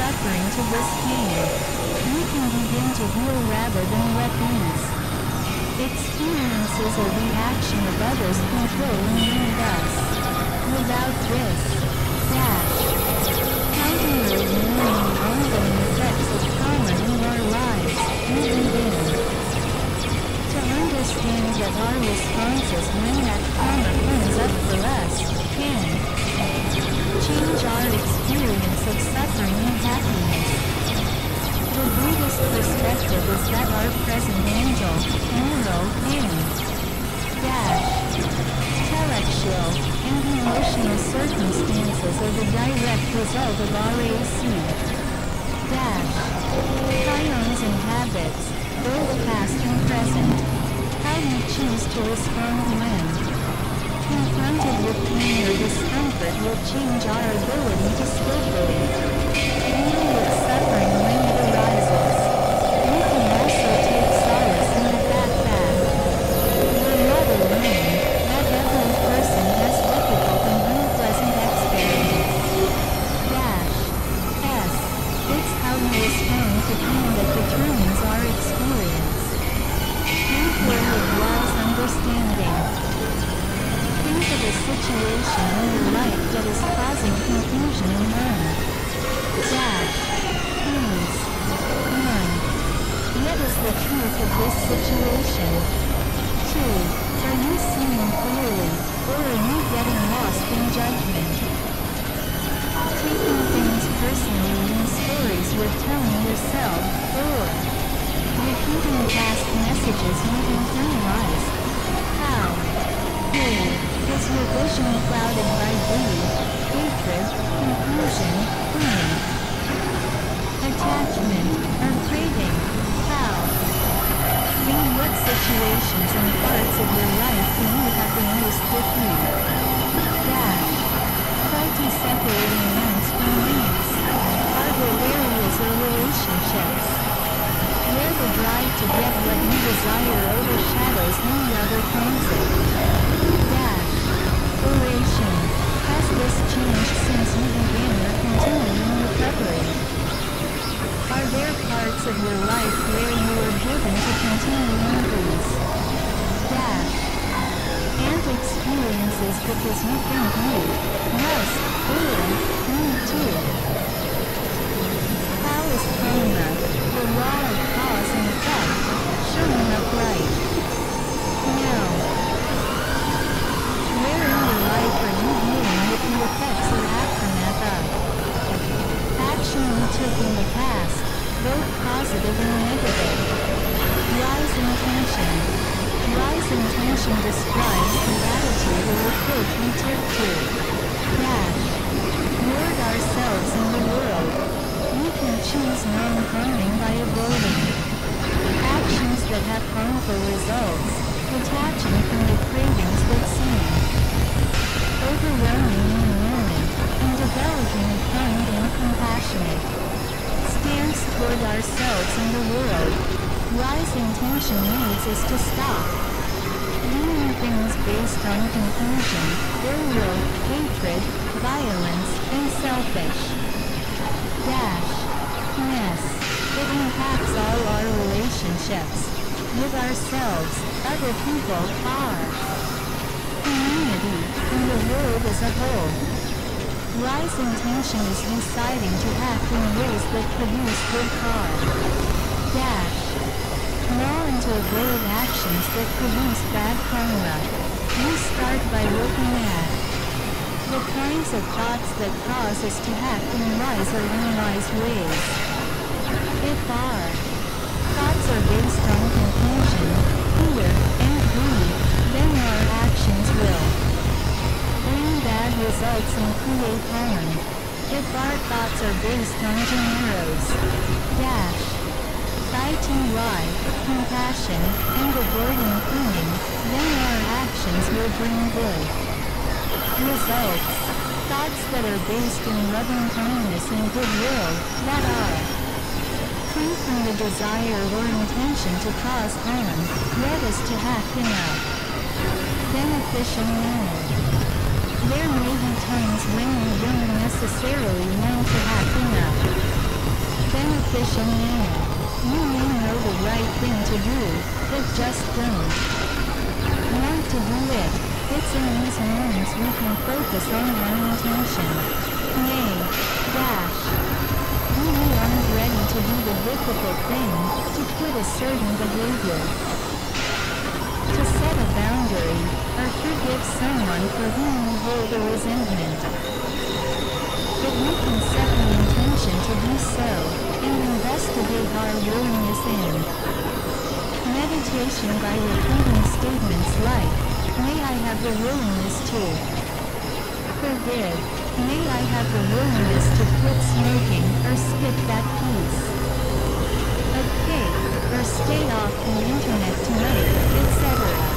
suffering to this pain. You can begin to heal rather than let ease. Experiences a reaction of others controlling you thus. Without this, counting or ignoring the ongoing effects of karma in our lives, we begin to understand that our responses when that karma comes up for us can change our experience of suffering and happiness. The Buddhist perspective is that our present angel, moral, intellectual, and emotional circumstances are the direct result of RAC. Prions and habits, both past and present. How we choose to respond when confronted with pain or discomfort will change our ability to skillfully deal with suffering when it arises. You can also take solace in the fact that you're not alone, that every person has difficult and unpleasant experiences. It's how we respond to pain that determines our experience. Think where it lies understanding. Think of a situation in your life that is causing confusion and harm. Please. 1. What is the truth of this situation? 2. Are you seeing clearly, or are you getting lost in judgment? Taking things personally in stories you're telling yourself, or repeating past messages you've internalized. How? Is your vision clouded by greed, hatred, confusion, pain, attachment, or craving? How? In what situations and parts of your life do you have the most defeat? Faulty separating ends from needs. Are there areas or relationships where the drive to get what you desire overshadows any other concept? Oration. Has this changed since you began or continuing recovery? Are there parts of your life where you are driven to continue increase? And experiences because you think you must, or need to. How is karma, the law of cause and effect, showing up right? No. Where in your life are you dealing with the effects or aftermath of action you took in the past, both positive and negative? Rise intention. Rise intention describes the attitude or approach we took to ward ourselves in the world. We can choose non-harming by avoiding actions that have harmful results, detaching from the cravings that seem overwhelming in the moment, and developing a kind and compassionate stance toward ourselves and the world. Rise intention needs us to stop doing things based on confusion, ill will, hatred, violence, and selfish It impacts all our relationships with ourselves, other people, our community, and the world as a whole. Rise intention is deciding to act in ways that produce good law and to avoid actions that produce bad karma. We start by looking at the kinds of thoughts that cause us to act in wise or unwise ways. If our thoughts are based on confusion, fear, and greed, then our actions will bring bad results and create harm. If our thoughts are based on generos, compassion, and avoiding pain, then our actions will bring good results. Thoughts that are based in loving kindness and goodwill, that are free from the desire or intention to cause harm, led us to act in a beneficial manner. There may be times when we don't necessarily want to act in a superficial manner. You may know the right thing to do, but just don't want to do it. It's in these moments we can focus on our intention. When we aren't ready to do the difficult thing, to quit a certain behavior, to set a boundary, or forgive someone for whom we hold a resentment. But we can set the intention to do so, and investigate our willingness in meditation by repeating statements like, may I have the willingness to forgive, may I have the willingness to quit smoking or skip that piece of cake, or stay off the internet tonight, etc.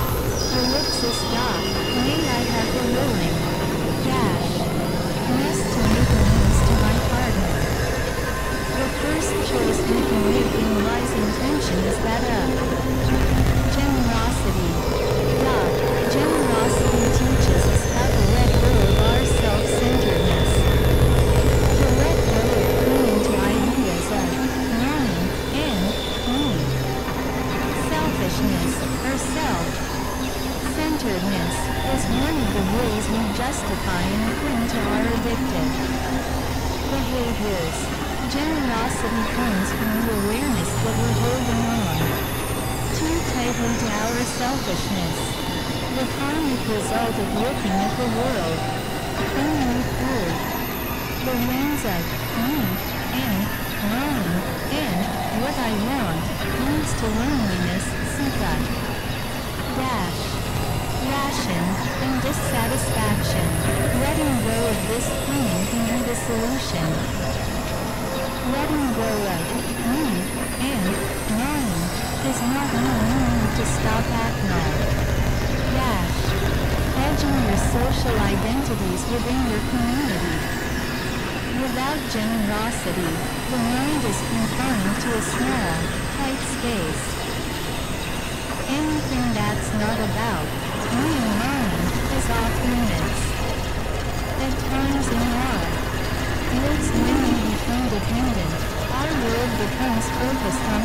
May I have the willingness to make amends to my partner. The first choice we can make in wise intention is that of generosity. Generosity teaches us how to let go of our self-centeredness, to let go of clinging to ideas of mine and me, selfishness, or self-centeredness, is one of the ways we justify and cling to our addictive behaviors. Generosity comes from the awareness that we're holding on too tightly to our selfishness, the karmic result of looking at the world only through the lens of me and mine, and what I want leads to loneliness, sukha, ration, and dissatisfaction. Letting go of this clinging can be the solution. Letting go of me and mine does not mean you need to stop acting. Hedging your social identities within your community. Without generosity, the mind is confined to a small, tight space. Anything that's not about me and mine is off limits. At times in our lives, when we become dependent, our world becomes focused on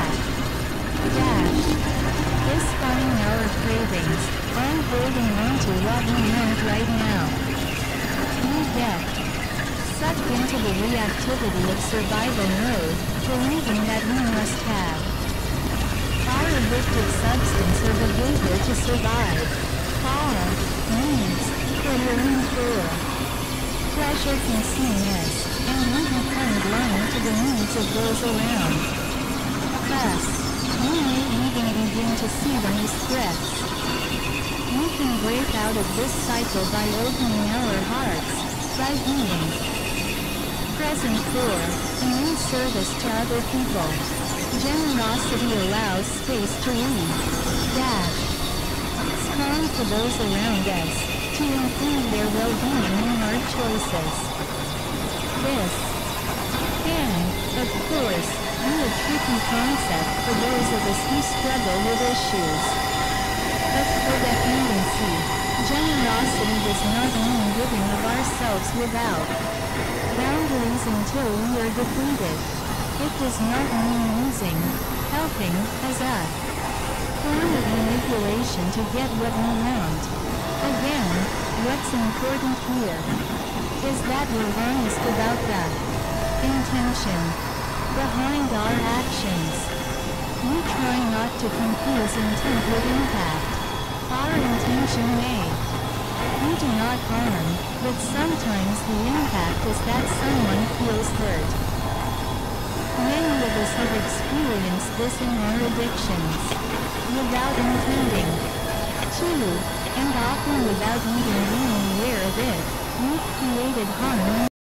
satisfying our cravings, on holding on to what we want right now. We get sucked into the reactivity of survival mode, believing that we must have our addictive substance or behavior to survive. Our needs for living for pleasure consume us, and we become blind to the needs of those around us. We may even begin to see them as threats. We can break out of this cycle by opening our hearts, by being present for, and in service to other people. Generosity allows space to respond to those around us, to include their well-being in our choices. This can, of course, be a tricky concept for those of us who struggle with issues of codependency. Generosity does not mean giving of ourselves without boundaries until we are depleted. It does not mean using helping as a form of manipulation to get what we want. Again, what's important here is that we're honest about the intention behind our actions. We try not to confuse intent with impact. Our intention may do not harm, but sometimes the impact is that someone feels hurt. Many of us have experienced this in our addictions, without intending to, and often without even being aware of it. We've created harm